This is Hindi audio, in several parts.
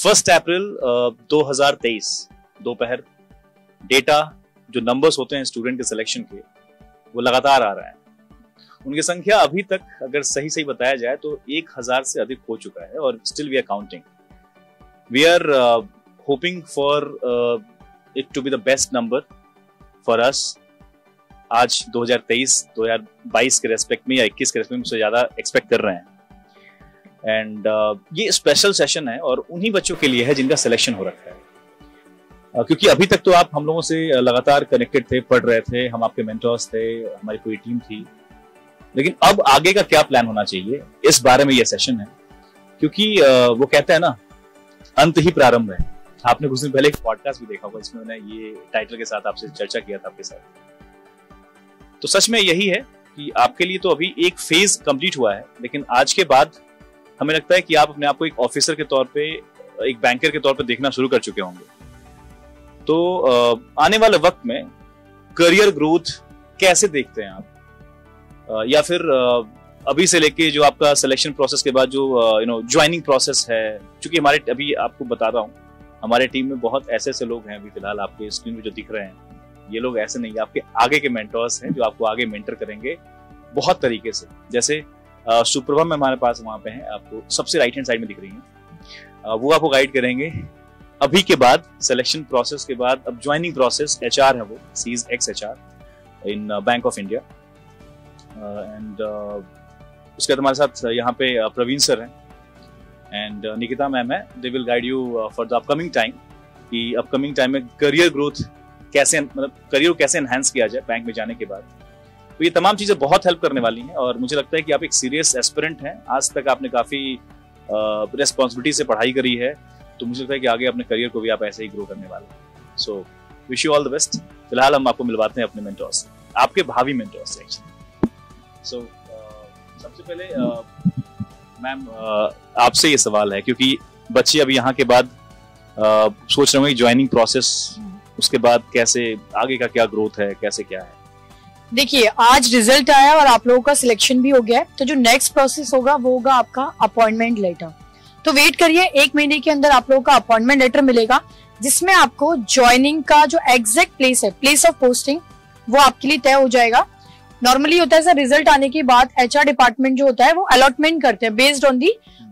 1 अप्रैल 2023 दोपहर डेटा जो नंबर्स होते हैं स्टूडेंट के सिलेक्शन के वो लगातार आ रहा है। उनकी संख्या अभी तक अगर सही सही बताया जाए तो 1000 से अधिक हो चुका है और still we are counting. We are hoping for it to be the best number for us. आज 2023-2022 के रेस्पेक्ट में या 21 के रेस्पेक्ट में उससे ज्यादा एक्सपेक्ट कर रहे हैं। एंड ये स्पेशल सेशन है और उन्हीं बच्चों के लिए है जिनका सिलेक्शन हो रखा है। क्योंकि अभी तक तो आप हम लोगों से लगातार कनेक्टेड थे, पढ़ रहे थे, हम आपके मेंटर्स थे, हमारी पूरी टीम थी। लेकिन अब आगे का क्या प्लान होना चाहिए इस बारे में ये सेशन है। क्योंकि वो कहते हैं ना, अंत ही प्रारंभ है। आपने कुछ दिन पहले एक पॉडकास्ट भी देखा होगा जिसमें मैंने ये टाइटल के साथ आपसे चर्चा किया था आपके साथ। तो सच में यही है कि आपके लिए तो अभी एक फेज कंप्लीट हुआ है, लेकिन आज के बाद हमें लगता है कि आप अपने आप को एक ऑफिसर के तौर पे, एक बैंकर के तौर पे देखना शुरू कर चुके होंगे। तो आने वाले वक्त में करियर ग्रोथ कैसे देखते हैं आप, या फिर अभी से लेके जो आपका सिलेक्शन प्रोसेस के बाद जो ज्वाइनिंग प्रोसेस है। क्योंकि हमारे, अभी आपको बता रहा हूँ, हमारे टीम में बहुत ऐसे ऐसे लोग हैं अभी फिलहाल आपके स्क्रीन में जो दिख रहे हैं, ये लोग ऐसे नहीं, आपके आगे के मेंटर्स हैं जो आपको आगे मेंटर करेंगे बहुत तरीके से। जैसे सुप्रभा में हमारे पास वहां पे हैं, आपको सबसे राइट हैंड साइड में दिख रही हैं। वो आपको गाइड करेंगे अभी के बाद, सिलेक्शन प्रोसेस के बाद। अब ज्वाइनिंग प्रोसेस, HR है वो, she is ex HR in bank of India. And उसके बाद हमारे साथ यहाँ पे प्रवीण सर हैं एंड निकिता मैम है। They will guide you for the upcoming time कि अपकमिंग टाइम में करियर ग्रोथ कैसे, मतलब करियर को कैसे एनहांस किया जाए बैंक में जाने के बाद। तो ये तमाम चीजें बहुत हेल्प करने वाली हैं और मुझे लगता है कि आप एक सीरियस एस्पिरेंट हैं। आज तक आपने काफी रिस्पॉन्सिबिलिटी से पढ़ाई करी है, तो मुझे लगता है कि आगे अपने करियर को भी आप ऐसे ही ग्रो करने वाले हैं। So wish you all the best. फिलहाल हम आपको मिलवाते हैं अपने मेंटर्स से, आपके भावी मेंटर्स से एक्चुअली। सो सबसे पहले मैम आपसे ये सवाल है, क्योंकि बच्चे अभी यहाँ के बाद सोच रहे होंगे ज्वाइनिंग प्रोसेस, उसके बाद कैसे आगे का क्या ग्रोथ है, कैसे क्या है। देखिए, आज रिजल्ट आया और आप लोगों का सिलेक्शन भी हो गया है, तो जो नेक्स्ट प्रोसेस होगा वो होगा आपका अपॉइंटमेंट लेटर। तो वेट करिए, 1 महीने के अंदर आप लोगों का अपॉइंटमेंट लेटर मिलेगा, जिसमें आपको ज्वाइनिंग का जो एग्जैक्ट प्लेस है, प्लेस ऑफ पोस्टिंग, वो आपके लिए तय हो जाएगा। नॉर्मली होता है सर, रिजल्ट आने के बाद HR डिपार्टमेंट जो होता है वो अलॉटमेंट करते हैं बेस्ड ऑन दी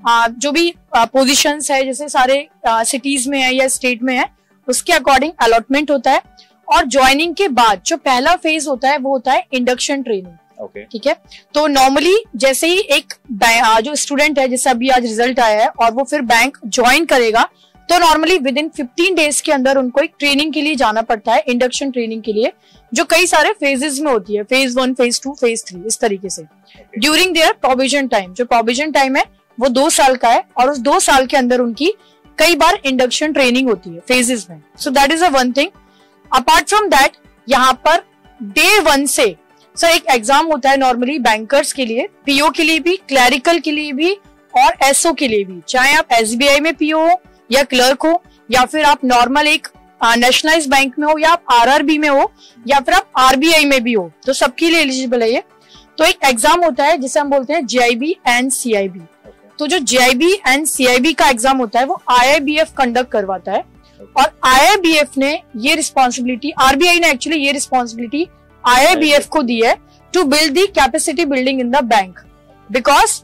जो भी पोजिशंस है, जैसे सारे सिटीज में है या स्टेट में है, उसके अकॉर्डिंग अलॉटमेंट होता है। और ज्वाइनिंग के बाद जो पहला फेज होता है वो होता है इंडक्शन ट्रेनिंग। ठीक है। तो नॉर्मली जैसे ही एक जो स्टूडेंट है, जैसे अभी आज रिजल्ट आया है और वो फिर बैंक ज्वाइन करेगा, तो नॉर्मली विद इन 15 डेज के अंदर उनको एक ट्रेनिंग के लिए जाना पड़ता है, इंडक्शन ट्रेनिंग के लिए, जो कई सारे फेजेस में होती है, फेज 1, फेज 2, फेज 3, इस तरीके से। ड्यूरिंग देयर प्रोविजन टाइम, जो प्रोविजन टाइम है वो 2 साल का है और उस 2 साल के अंदर उनकी कई बार इंडक्शन ट्रेनिंग होती है फेजेस में। So that is a one thing. Apart from that, यहाँ पर डे 1 से सर एक एग्जाम होता है नॉर्मली बैंकर्स के लिए, PO के लिए भी, क्लैरिकल के लिए भी और SO के लिए भी। चाहे आप SBI में PO हो या क्लर्क हो, या फिर आप नॉर्मल एक नेशनलाइज बैंक में हो, या आप RRB में हो, या फिर आप RBI में भी हो, तो सबके लिए एलिजिबल है ये। तो एक एग्जाम होता है जिसे हम बोलते हैं JIB एंड CIB। तो जो JIB एंड CIB का एग्जाम होता है वो IIBF कंडक्ट करवाता है, और IIBF ने ये रिस्पॉन्सिबिलिटी, RBI ने एक्चुअली ये रिस्पॉन्सिबिलिटी IIBF को दी है to build the capacity building in the bank. Because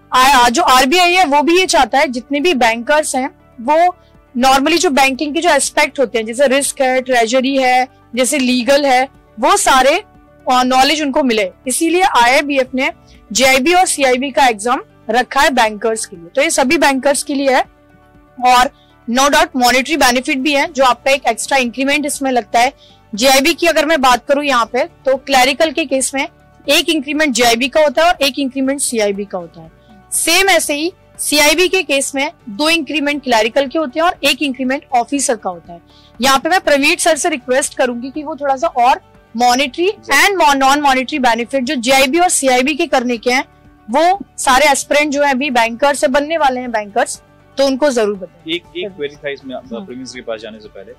जो RBI है वो भी ये चाहता है जितने भी बैंकर्स हैं वो नॉर्मली जो बैंकिंग के जो एस्पेक्ट होते हैं, जैसे रिस्क है, ट्रेजरी है, जैसे लीगल है, वो सारे नॉलेज उनको मिले। इसीलिए IIBF ने JIB और CIB का एग्जाम रखा है बैंकर्स के लिए। तो ये सभी बैंकर्स के लिए है और नो डाउट मॉनेटरी बेनिफिट भी है, जो आपका एक एक्स्ट्रा इंक्रीमेंट इसमें लगता है। JIB की अगर मैं बात करूं यहाँ पे, तो क्लैरिकल के केस में एक इंक्रीमेंट JIB का होता है और एक इंक्रीमेंट CIB का होता है। सेम ऐसे ही CIB के केस में 2 इंक्रीमेंट क्लैरिकल के होते हैं और 1 इंक्रीमेंट ऑफिसर का होता है। यहाँ पे मैं प्रवीण सर से रिक्वेस्ट करूंगी कि वो थोड़ा सा और monetary and non monetary benefit जो JIB और CIB के करने के हैं, वो सारे एस्पिरेंट जो है अभी बैंकर से बनने वाले हैं बैंकर्स, तो उनको जरूर बताएं। एक क्वेरी था इसमें प्रवीण सर के पास जाने से पहले,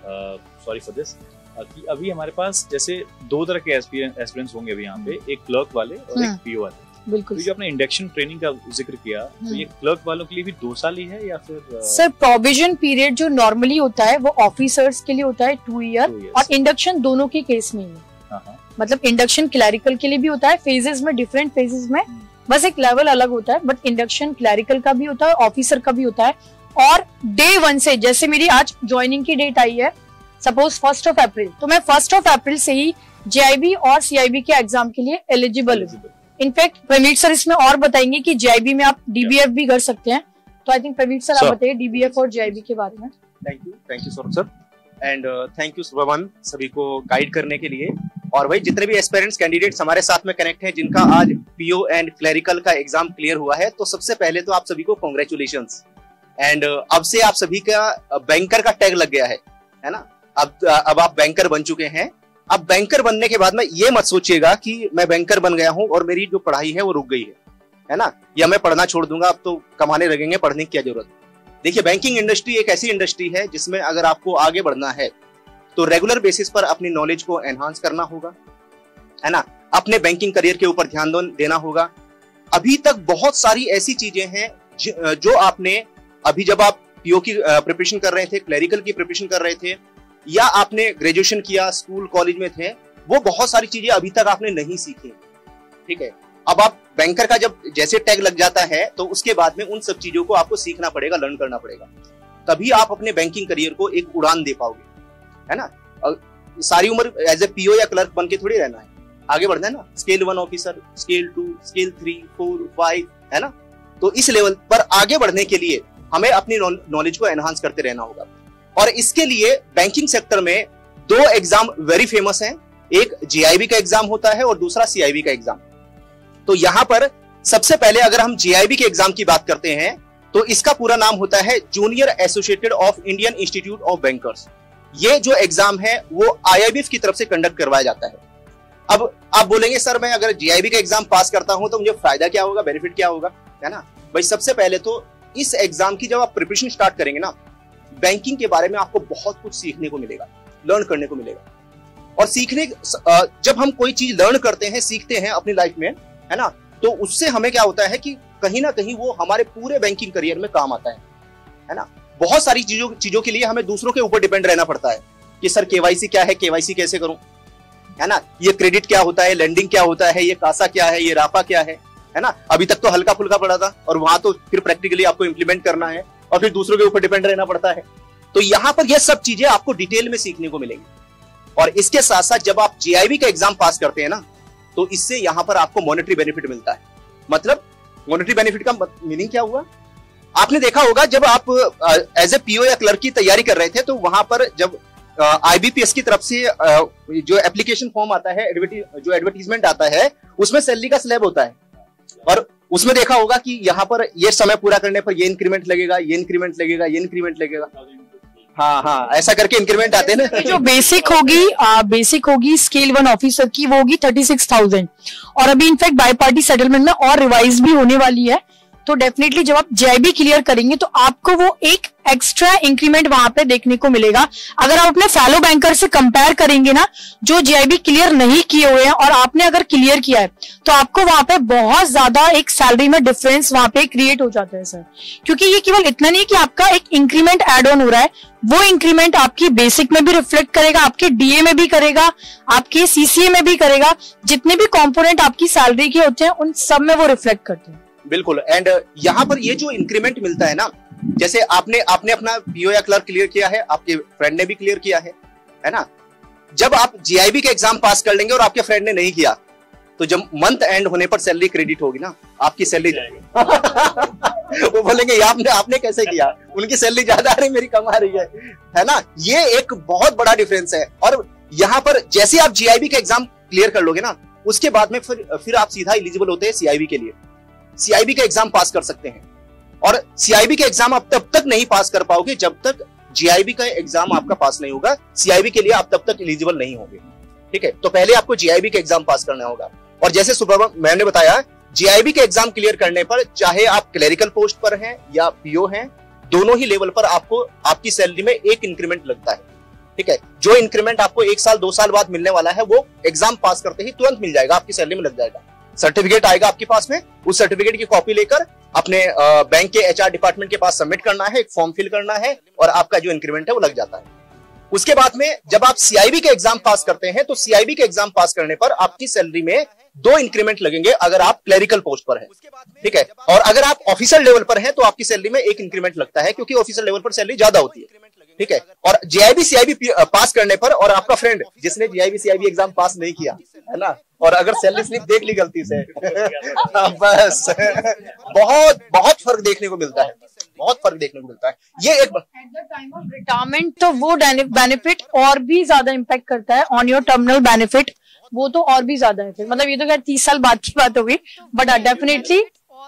सॉरी फॉर दिस, कि अभी हमारे पास जैसे 2 तरह के एस्पिरेंट्स होंगे अभी यहाँ पे, एक क्लर्क वाले और एक PO वाले। बिल्कुल। तो जो आपने इंडक्शन ट्रेनिंग का जिक्र किया, तो ये क्लर्क वालों के लिए भी 2 साल ही है या फिर? सर प्रोविजन पीरियड जो नॉर्मली होता है वो ऑफिसर्स के लिए होता है 2 ईयर, और इंडक्शन दोनों के केस में ही है। मतलब इंडक्शन क्लैरिकल के लिए भी होता है, फेजेस में, डिफरेंट फेजेस में, बस एक लेवल अलग होता है, बट इंडक्शन क्लैरिकल का भी होता है, ऑफिसर का भी होता है। और डे 1 से, जैसे मेरी आज ज्वाइनिंग की डेट आई है सपोज 1 अप्रैल, तो मैं 1 अप्रैल से ही JIB और CIB के एग्जाम के लिए एलिजिबल हूँ। इनफैक्ट प्रवीट सर इसमें और बताएंगे कि JIB में आप DBF भी कर सकते हैं। तो आई थिंक प्रवीट सर आप बताइए DBF और JIB के बारे में। Thank you Saurabh sir, and thank you Subah ma'am सभी को गाइड करने के लिए। और भाई जितने भी एस्पिरेंट्स कैंडिडेट्स हमारे साथ में कनेक्ट हैं जिनका आज PO एंड क्लरिकल का एग्जाम क्लियर हुआ है, तो सबसे पहले तो आप सभी को कॉन्ग्रेचुलेशंस। एंड अब से आप सभी का बैंकर का टैग लग गया है ना। अब आप बैंकर बन चुके हैं। अब बैंकर बनने के बाद में ये मत सोचिएगा कि मैं बैंकर बन गया हूं और मेरी जो पढ़ाई है वो रुक गई है ना, या मैं पढ़ना छोड़ दूंगा, अब तो कमाने लगेंगे, पढ़ने की क्या जरूरत। देखिए बैंकिंग इंडस्ट्री एक ऐसी इंडस्ट्री है जिसमें अगर आपको आगे बढ़ना है तो रेगुलर बेसिस पर अपनी नॉलेज को एनहांस करना होगा, है ना, अपने बैंकिंग करियर के ऊपर ध्यान देना होगा। अभी तक बहुत सारी ऐसी चीजें हैं जो आपने अभी जब आप PO की प्रिपरेशन कर रहे थे, क्लरिकल की प्रिपरेशन कर रहे थे, या आपने ग्रेजुएशन किया, स्कूल कॉलेज में थे, वो बहुत सारी चीजें अभी तक आपने नहीं सीखी। ठीक है, अब आप बैंकर का जब जैसे टैग लग जाता है तो उसके बाद में उन सब चीजों को आपको सीखना पड़ेगा, लर्न करना पड़ेगा, तभी आप अपने बैंकिंग करियर को एक उड़ान दे पाओगे, है ना। सारी उम्र एज ए PO या क्लर्क बन के थोड़ी रहना है, आगे बढ़ना है ना। स्केल 1 ऑफिसर, स्केल 2, स्केल 3, 4, 5, है ना। तो इस लेवल पर आगे बढ़ने के लिए हमें अपनी नॉलेज को एनहांस करते रहना होगा। और इसके लिए बैंकिंग सेक्टर में 2 एग्जाम वेरी फेमस हैं, एक JIB का एग्जाम होता है और दूसरा CIB का एग्जाम। तो यहां पर सबसे पहले अगर हम JIB के एग्जाम की बात करते हैं तो इसका पूरा नाम होता है junior associated of Indian institute of bankers. ये जो एग्जाम है वो IIBF की तरफ से कंडक्ट करवाया जाता है। अब आप बोलेंगे सर मैं अगर JIB का एग्जाम पास करता हूं तो मुझे फायदा क्या होगा, बेनिफिट क्या होगा, है ना। भाई सबसे पहले तो इस एग्जाम की जब आप प्रिपरेशन स्टार्ट करेंगे ना, बैंकिंग के बारे में आपको बहुत कुछ सीखने को मिलेगा, लर्न करने को मिलेगा। और जब हम कोई चीज लर्न करते हैं, सीखते हैं अपनी लाइफ में, है ना, तो उससे हमें क्या होता है कि कहीं ना कहीं वो हमारे पूरे बैंकिंग करियर में काम आता है ना। बहुत सारी चीजों के लिए हमें दूसरों के ऊपर डिपेंड रहना पड़ता है कि सर KYC क्या है, KYC कैसे करूं, है ना, ये क्रेडिट क्या होता है, लेंडिंग क्या होता है, ये कासा क्या है, ये राफा क्या है ना। अभी तक तो हल्का फुल्का पड़ा था और वहां तो फिर प्रैक्टिकली आपको इंप्लीमेंट करना है और फिर दूसरों के ऊपर डिपेंड रहना पड़ता है। तो यहां पर ये सब चीजें आपको डिटेल में सीखने को मिलेंगी। और इसके साथ साथ जब आप JIB का एग्जाम पास करते हैं ना, तो इससे यहां पर आपको मॉनेटरी बेनिफिट मिलता है। मतलब मॉनेटरी बेनिफिट का मीनिंग क्या हुआ, आपने देखा होगा जब आप एज ए PO या क्लर्क की तैयारी कर रहे थे तो वहां पर जब IBPS की तरफ से जो एप्लीकेशन फॉर्म आता है, जो एडवर्टीजमेंट आता है, उसमें सैलरी का स्लैब होता है और उसमें देखा होगा कि यहाँ पर ये समय पूरा करने पर ये इंक्रीमेंट लगेगा, ये इंक्रीमेंट लगेगा, ये इंक्रीमेंट लगेगा। हाँ, ऐसा करके इंक्रीमेंट आते हैं ना। जो बेसिक होगी स्केल 1 ऑफिसर की, वो होगी 36,000 और अभी इनफैक्ट बाय पार्टी सेटलमेंट में और रिवाइज भी होने वाली है। तो डेफिनेटली जब आप JIB क्लियर करेंगे तो आपको वो एक एक्स्ट्रा इंक्रीमेंट वहां पे देखने को मिलेगा। अगर आप अपने फैलो बैंकर से कंपेयर करेंगे ना, जो JIB क्लियर नहीं किए हुए हैं और आपने अगर क्लियर किया है, तो आपको वहां पे बहुत ज्यादा एक सैलरी में डिफरेंस वहां पे क्रिएट हो जाता है सर। क्योंकि ये केवल इतना नहीं कि आपका एक इंक्रीमेंट एड ऑन हो रहा है, वो इंक्रीमेंट आपकी बेसिक में भी रिफ्लेक्ट करेगा, आपके DA में भी करेगा, आपके CCA में भी करेगा। जितने भी कॉम्पोनेंट आपकी सैलरी के होते हैं उन सब में वो रिफ्लेक्ट करते हैं। बिल्कुल। एंड यहाँ पर ये जो इंक्रीमेंट मिलता है ना, जैसे आपने अपना PO या क्लर्क क्लियर किया है, आपके फ्रेंड ने भी क्लियर किया है ना। जब आप JIB का एग्जाम पास कर लेंगे और आपके फ्रेंड ने नहीं किया, तो जब मंथ एंड होने पर सैलरी क्रेडिट होगी ना, आपकी सैलरी वो बोलेंगे आपने कैसे किया, उनकी सैलरी ज्यादा आ रही, मेरी कम आ रही है ना। ये एक बहुत बड़ा डिफरेंस है। और यहाँ पर जैसे आप JIB का एग्जाम क्लियर कर लोगे ना, उसके बाद में फिर आप सीधा एलिजिबल होते हैं CIB के लिए। CIB का एग्जाम पास कर सकते हैं और CIB का एग्जाम आप तब तक नहीं पास कर पाओगे जब तक JIB का एग्जाम आपका पास नहीं होगा। CIB के लिए आप तब तक एलिजिबल नहीं होंगे, ठीक है। तो पहले आपको JIB का एग्जाम पास करना होगा। और जैसे सुबह मैंने बताया, JIB के एग्जाम क्लियर करने पर चाहे आप क्लरिकल पोस्ट पर हैं या PO हैं, दोनों ही लेवल पर आपको आपकी सैलरी में एक इंक्रीमेंट लगता है, ठीक है। जो इंक्रीमेंट आपको 1 साल 2 साल बाद मिलने वाला है, वो एग्जाम पास करते ही तुरंत मिल जाएगा, आपकी सैलरी में लग जाएगा। सर्टिफिकेट आएगा आपके पास में, उस सर्टिफिकेट की कॉपी लेकर अपने बैंक के HR डिपार्टमेंट के पास सबमिट करना है, एक फॉर्म फिल करना है और आपका जो इंक्रीमेंट है वो लग जाता है। उसके बाद में जब आप CIB के एग्जाम पास करते हैं तो CIB के एग्जाम पास करने पर आपकी सैलरी में 2 इंक्रीमेंट लगेंगे अगर आप क्लरिकल पोस्ट पर हैं, ठीक है। और अगर आप ऑफिसर लेवल पर हैं तो आपकी सैलरी में 1 इंक्रीमेंट लगता है, क्योंकि ऑफिसर लेवल पर सैलरी ज्यादा होती है, ठीक है। और JIB CIB पास करने पर, और आपका फ्रेंड जिसने JIB CIB एग्जाम पास नहीं किया है ना, और अगर सैलरी स्लिप देख ली गलती से बस बहुत बहुत फर्क देखने को मिलता है, बहुत फर्क देखने को मिलता है। ये एक at the time of retirement तो वो बेनिफिट और भी ज्यादा इम्पैक्ट करता है ऑन योर टर्मिनल बेनिफिट, वो तो और भी ज्यादा है। मतलब ये तो खैर 30 साल बाद की बात होगी, बट डेफिनेटली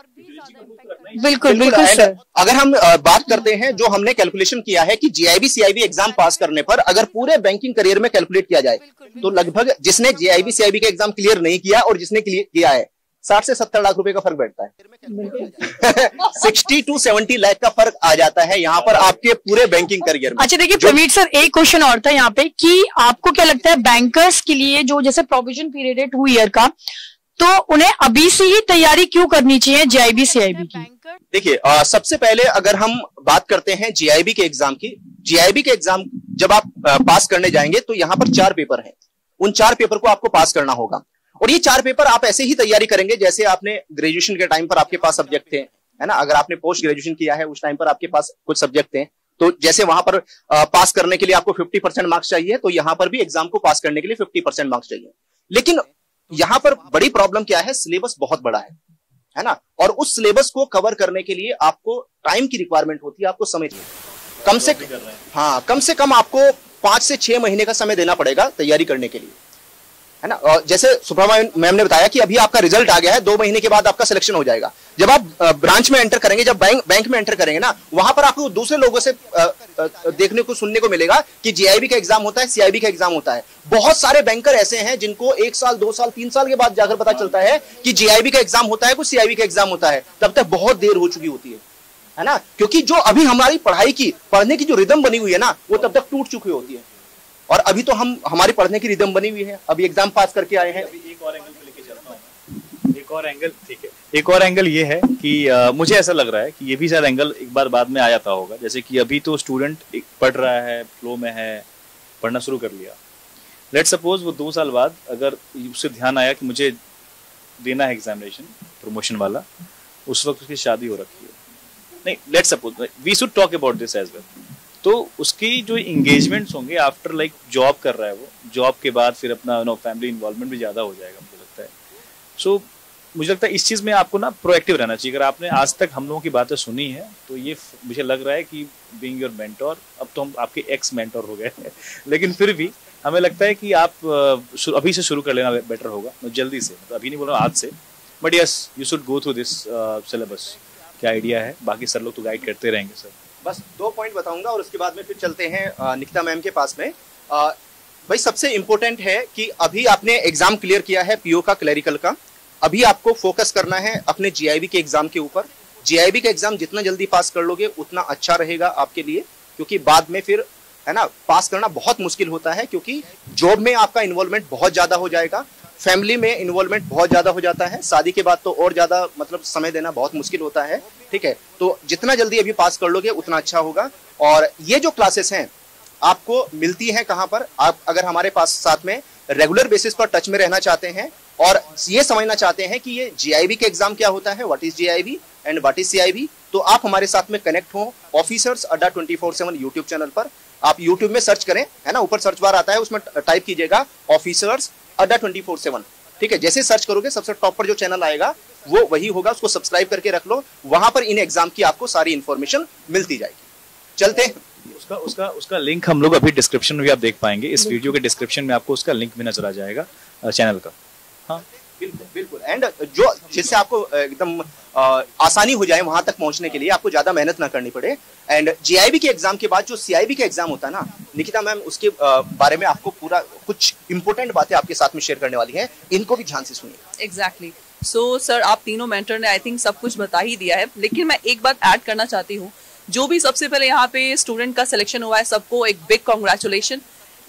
बिल्कुल बिल्कुल सर। अगर हम बात करते हैं, जो हमने कैलकुलेशन किया है कि JIB CIB एग्जाम पास करने पर अगर पूरे बैंकिंग करियर में कैलकुलेट किया जाए तो लगभग जिसने JIB CIB के एग्जाम क्लियर नहीं किया और जिसने किया है 60 से 70 लाख रुपए का फर्क बैठता है 60 to 70 लाख का फर्क आ जाता है यहाँ पर आपके पूरे बैंकिंग करियर में। अच्छा देखिए प्रवीण सर, एक क्वेश्चन और था यहाँ पे कि आपको क्या लगता है बैंकर्स के लिए जो जैसे प्रोविजन पीरियड है 2 ईयर का, तो उन्हें अभी से ही तैयारी क्यों करनी चाहिए JIB CIB की? देखिए सबसे पहले अगर हम बात करते हैं JIB के एग्जाम की, JIB के एग्जाम जब आप पास करने जाएंगे तो यहाँ पर 4 पेपर हैं, उन 4 पेपर को आपको पास करना होगा। और ये 4 पेपर आप ऐसे ही तैयारी करेंगे जैसे आपने ग्रेजुएशन के टाइम पर आपके पास सब्जेक्ट थे, है ना। अगर आपने पोस्ट ग्रेजुएशन किया है उस टाइम पर आपके पास कुछ सब्जेक्ट थे, तो जैसे वहां पर पास करने के लिए आपको 50% मार्क्स चाहिए, तो यहाँ पर भी एग्जाम को पास करने के लिए 50% मार्क्स चाहिए। लेकिन यहाँ पर बड़ी प्रॉब्लम क्या है, सिलेबस बहुत बड़ा है ना। और उस सिलेबस को कवर करने के लिए आपको टाइम की रिक्वायरमेंट होती है, आपको समय चाहिए। कम से कम आपको 5 से 6 महीने का समय देना पड़ेगा तैयारी करने के लिए, है ना। और जैसे सुप्रमा मैम ने बताया कि अभी आपका रिजल्ट आ गया है, 2 महीने के बाद आपका सिलेक्शन हो जाएगा। जब आप ब्रांच में एंटर करेंगे, जब बैंक में एंटर करेंगे ना, वहां पर आपको दूसरे लोगों से देखने को सुनने को मिलेगा कि JIB का एग्जाम होता है, CIB का एग्जाम होता है। बहुत सारे बैंकर ऐसे हैं जिनको 1 साल 2 साल 3 साल के बाद जाकर पता चलता है कि JIB का एग्जाम होता है, कुछ CIB का एग्जाम होता है, तब तक बहुत देर हो चुकी होती है ना। क्योंकि जो अभी हमारी पढ़ने की जो रिदम बनी हुई है ना, वो तब तक टूट चुकी होती है। और अभी तो हमारी पढ़ने की रिदम बनी हुई है, अभी एग्जाम पास करके आए हैं। एक और एंगल पे लेके चलता हूँ, एक और एंगल, ठीक है। एक और एंगल ये है कि मुझे ऐसा लग रहा है कि ये भी शायद एंगल एक बार बाद में आ जाता होगा। जैसे कि अभी तो स्टूडेंट पढ़ रहा है, फ्लो में है, पढ़ना शुरू कर लिया। लेट सपोज वो 2 साल बाद अगर उससे ध्यान आया कि मुझे देना है एग्जामिनेशन प्रमोशन वाला, उस वक्त उसकी शादी हो रखी है, नहीं let suppose we should talk about this as well, तो उसकी जो एंगेजमेंट्स होंगे आफ्टर लाइक जॉब कर रहा है, वो जॉब के बाद फिर अपना फैमिली इन्वॉल्वमेंट भी ज्यादा हो जाएगा मुझे लगता है। सो मुझे लगता है इस चीज में आपको ना प्रोएक्टिव रहना चाहिए। अगर आपने आज तक हम लोगों की बातें सुनी है तो ये मुझे लग रहा है कि बीइंग योर मेंटोर, अब तो हम आपके एक्स मेंटोर हो गए लेकिन फिर भी हमें लगता है कि आप अभी से शुरू कर लेना बेटर होगा, जल्दी से, तो अभी नहीं बोल रहा आज से, but yes you should go through this syllabus. क्या आइडिया है, बाकी सर लोग तो गाइड करते रहेंगे सर। बस 2 पॉइंट बताऊंगा और उसके बाद में फिर चलते हैं निकिता मैम के पास में। भाई सबसे इंपॉर्टेंट है कि अभी आपने एग्जाम क्लियर किया है PO का, क्लरिकल का, अभी आपको फोकस करना है अपने JIB के एग्जाम के ऊपर। JIB का एग्जाम जितना जल्दी पास कर लोगे उतना अच्छा रहेगा आपके लिए, क्योंकि बाद में फिर है ना पास करना बहुत मुश्किल होता है, क्योंकि जॉब में आपका इन्वॉल्वमेंट बहुत ज्यादा हो जाएगा, फैमिली में इन्वॉल्वमेंट बहुत ज्यादा हो जाता है, शादी के बाद तो और ज्यादा मतलब समय देना बहुत मुश्किल होता है, ठीक है। तो जितना जल्दी अभी पास कर लोगे उतना अच्छा होगा। और ये जो क्लासेस हैं आपको मिलती हैं कहाँ पर, आप अगर हमारे पास साथ में रेगुलर बेसिस पर टच में रहना चाहते हैं और ये समझना चाहते हैं कि ये JIB के एग्जाम क्या होता है, what is JIB and what is CIB, तो आप हमारे साथ में कनेक्ट हो ऑफिसर्स अड्डा 24/7 यूट्यूब चैनल पर। आप यूट्यूब में सर्च करें, है ना, ऊपर सर्च बार आता है, उसमें टाइप कीजिएगा ऑफिसर्स अड्डा 24/7, ठीक है। जैसे सर्च करोगे सबसे टॉप पर जो चैनल आएगा वो वही होगा, उसको सब्सक्राइब करके रख लो, वहां पर इन एग्जाम की आपको सारी इंफॉर्मेशन मिलती जाएगी। चलते हैं, उसका लिंक हम लोग अभी डिस्क्रिप्शन में भी आप देख पाएंगे, इस वीडियो के डिस्क्रिप्शन में आपको उसका लिंक भी नजर आ जाएगा चैनल का। हाँ बिल्कुल बिल्कुल। एंड जो जिससे आपको एकदम आसानी हो जाए वहां तक पहुंचने के लिए, आपको ज्यादा मेहनत ना करनी पड़े। एंड JIB के एग्जाम के बाद जो CIB का एग्जाम होता है ना, निकिता मैम उसके बारे में आपको पूरा कुछ इंपॉर्टेंट बातें आपके साथ में शेयर करने वाली हैं, इनको भी ध्यान से सुनिए। एग्जैक्टली। सो सर आप तीनों मेंटर ने आई थिंक सब कुछ बता ही दिया है, लेकिन मैं एक बात ऐड करना चाहती हूँ। जो भी सबसे पहले यहाँ पे स्टूडेंट का सिलेक्शन हुआ है, सबको एक बिग कॉन्ग्रेचुलेशन।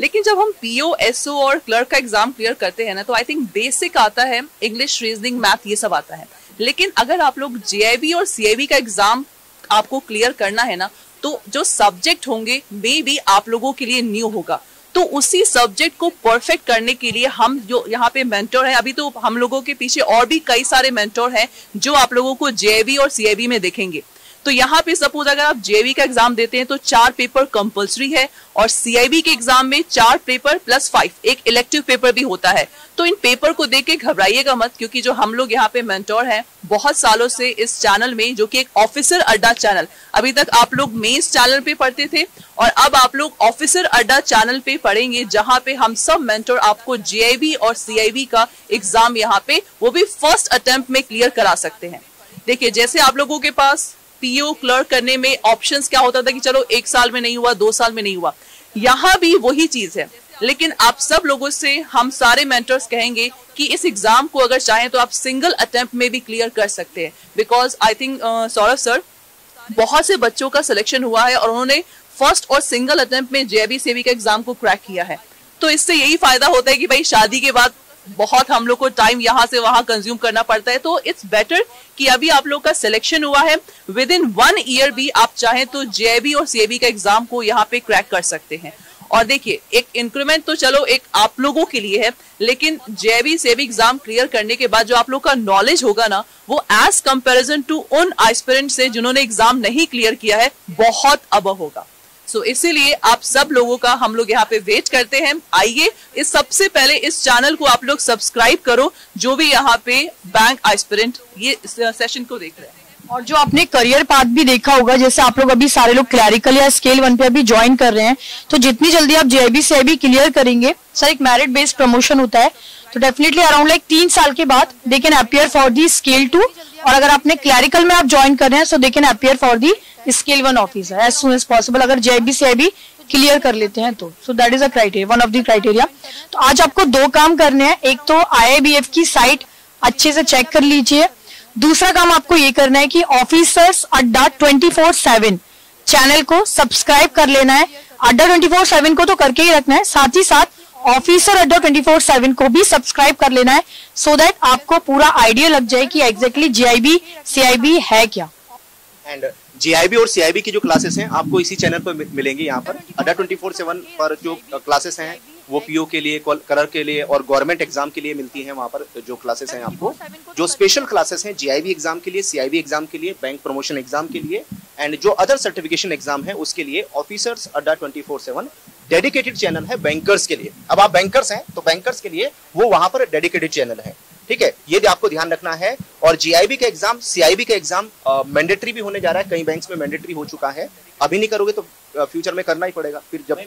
लेकिन जब हम पीओ, एसओ और क्लर्क का एग्जाम क्लियर करते हैं ना, तो आई थिंक बेसिक आता है, इंग्लिश, रीजनिंग, मैथ, ये सब आता है। लेकिन अगर आप लोग जेआईबी और सीआईबी का एग्जाम आपको क्लियर करना है ना, तो जो सब्जेक्ट होंगे मे बी आप लोगों के लिए न्यू होगा। तो उसी सब्जेक्ट को परफेक्ट करने के लिए हम जो यहाँ पे मेंटर हैं, अभी तो हम लोगों के पीछे और भी कई सारे मेंटर हैं जो आप लोगों को जेआईबी और सीआईबी में देखेंगे। तो यहाँ पे सपोज अगर आप जेआईबी का एग्जाम देते हैं तो 4 पेपर कंपलसरी है, और सीआईबी के एग्जाम में 4 पेपर प्लस 5 एक इलेक्टिव पेपर भी होता है। तो इन पेपर को देख के घबराइएगा मत, क्योंकि जो हम लोग यहाँ पे मेंटर हैं बहुत सालों से इस चैनल में, जो कि एक ऑफिसर अड्डा चैनल, अभी तक आप लोग मेंस चैनल पे पढ़ते थे और अब आप लोग ऑफिसर अड्डा चैनल पे पढ़ेंगे, जहां पे हम सब मेंटर आपको जेआईबी और सीआईबी का एग्जाम यहाँ पे वो भी फर्स्ट अटेम्प्ट में क्लियर करा सकते हैं। देखिए, जैसे आप लोगों के पास पीओ क्लर्क करने में ऑप्शंस क्या होता था कि चलो 1 साल में नहीं हुआ, 2 साल में नहीं हुआ, यहाँ भी वही चीज है। लेकिन आप सब लोगों से हम सारे मेंटर्स कहेंगे कि इस एग्जाम को अगर चाहें तो आप सिंगल अटेम्प्ट में भी क्लियर कर सकते हैं, because I think Saurabh sir, बहुत से बच्चों का सिलेक्शन हुआ है और उन्होंने फर्स्ट और सिंगल अटेम्प्ट में जेआईबी सीआईबी का एग्जाम को क्रैक किया है। तो इससे यही फायदा होता है कि भाई शादी के बाद बहुत हम लोग को टाइम यहाँ से वहां कंज्यूम करना पड़ता है, तो इट्स बेटर कि अभी आप लोग का सिलेक्शन हुआ है, विद इन 1 ईयर भी आप चाहें तो जेआईबी और सीआईबी का एग्जाम को यहाँ पे क्रैक कर सकते हैं। और देखिए, एक इंक्रीमेंट तो चलो एक आप लोगों के लिए है, लेकिन जेआईबी सीआईबी एग्जाम क्लियर करने के बाद जो आप लोग का नॉलेज होगा ना, वो एज कंपेरिजन टू उन एस्पिरेंट से जिन्होंने एग्जाम नहीं क्लियर किया है बहुत अबव होगा। सो इसीलिए आप सब लोगों का हम लोग यहाँ पे वेट करते हैं। आइए, इस सबसे पहले इस चैनल को आप लोग सब्सक्राइब करो, जो भी यहाँ पे बैंक एस्पिरेंट ये सेशन को देख रहे हैं। और जो आपने करियर पाथ भी देखा होगा, जैसे आप लोग अभी सारे लोग क्लैरिकल या स्केल 1 पे अभी ज्वाइन कर रहे हैं, तो जितनी जल्दी आप जेआईबी सीआईबी क्लियर करेंगे, सर एक मेरिट बेस्ड प्रमोशन होता है, तो डेफिनेटली अराउंड लाइक 3 साल के बाद they can appear for the scale 2, और अगर आपने क्लैरिकल में आप ज्वाइन कर रहे हैं so they can appear for the scale 1 officer as soon as possible, अगर जेआईबी सीआईबी क्लियर कर लेते हैं तो। So that is a criteria, one of the criteria. तो आज आपको 2 काम करने हैं, एक तो IIBF की साइट अच्छे से चेक कर लीजिए, दूसरा काम आपको ये करना है कि ऑफिसर्स अड्डा 24/7 चैनल को सब्सक्राइब कर लेना है। अड्डा 24/7 को तो करके ही रखना है, साथ ही साथ ऑफिसर अड्डा 24/7 को भी सब्सक्राइब कर लेना है, सो दैट आपको पूरा आइडिया लग जाए कि एग्जैक्टली जेआईबी सीआईबी है क्या। एंड जेआईबी और सीआईबी की जो क्लासेस हैं आपको इसी चैनल पर मिलेंगे। यहाँ पर अड्डा 24/7 पर जो क्लासेस हैं वो पीओ के लिए, कलर के लिए और गवर्नमेंट एग्जाम के लिए मिलती हैं। वहाँ पर जो क्लासेस हैं आपको, जो स्पेशल क्लासेस हैं जेआईबी एग्जाम के लिए, सीआईबी एग्जाम के लिए, बैंक प्रमोशन एग्जाम के लिए एंड जो अदर सर्टिफिकेशन एग्जाम है उसके लिए ऑफिसर्स अड्डा 24/7 डेडिकेटेड चैनल है बैंकर्स के लिए। अब आप बैंकर्स हैं तो बैंकर्स के लिए वो वहां पर डेडिकेटेड चैनल है, ठीक है, ये आपको ध्यान रखना है। और जेआईबी का एग्जाम, सीआईबी का एग्जाम मैंडेटरी भी होने जा रहा है, कई बैंक्स में मैंडेटरी हो चुका है। अभी नहीं करोगे तो फ्यूचर में करना ही पड़ेगा फिर जब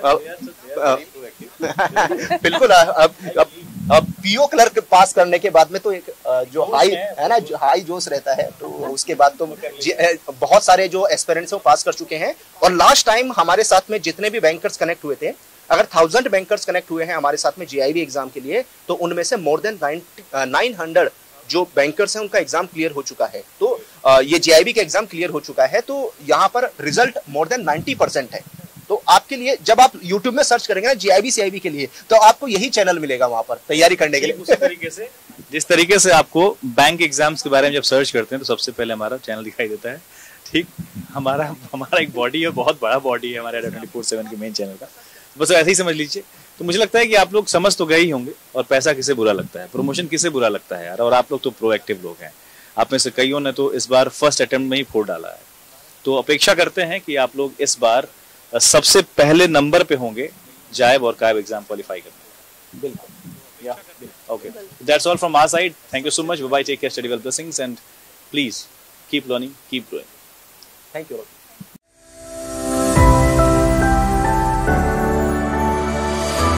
बिल्कुल। अब पीओ क्लर्क पास करने के बाद में तो एक जो हाई है ना, जो हाई जोश रहता है, तो उसके बाद तो बहुत सारे जो एस्पिरेंट्स हैं वो पास कर चुके हैं। और लास्ट टाइम हमारे साथ में जितने भी बैंकर्स कनेक्ट हुए थे, अगर 1000 बैंकर्स कनेक्ट हुए हैं हमारे साथ में जेआईबी एग्जाम के लिए, तो उनमें से मोर देन 900 जो बैंकर्स हैं उनका एग्जाम क्लियर हो चुका है। तो ये जेआईबी का एग्जाम क्लियर हो चुका है, तो यहाँ पर रिजल्ट मोर देन 90% है। तो आपके लिए जब आप YouTube में सर्च करेंगे ना जेआईबी सीआईबी के लिए, तो आपको यही चैनल मिलेगा वहां पर तैयारी करने के लिए। उसी तरीके से जिस तरीके से आपको बैंक एग्जाम्स के बारे में जब सर्च करते हैं तो सबसे पहले हमारा चैनल दिखाई देता है, ठीक। हमारा एक बॉडी है, बहुत बड़ा बॉडी है हमारे 24/7 के मेन चैनल का, बस ऐसे ही समझ लीजिए। तो मुझे लगता है कि आप लोग समझ तो गए ही होंगे, और पैसा किसे बुरा लगता है, प्रमोशन किसे बुरा लगता है यार। और आप लोग तो प्रोएक्टिव लोग हैं, आप में से कईयों ने तो इस बार फर्स्ट अटेम्प्ट में ही फोड़ डाला है। तो अपेक्षा करते हैं कि आप लोग इस बार सबसे पहले नंबर पे होंगे जायब और कायब एग्जाम क्वालिफाई करने। बिल्कुल, या okay, that's all from our side. Thank you so much, bye bye, take care, study well, blessings and please keep learning, keep growing. Thank you.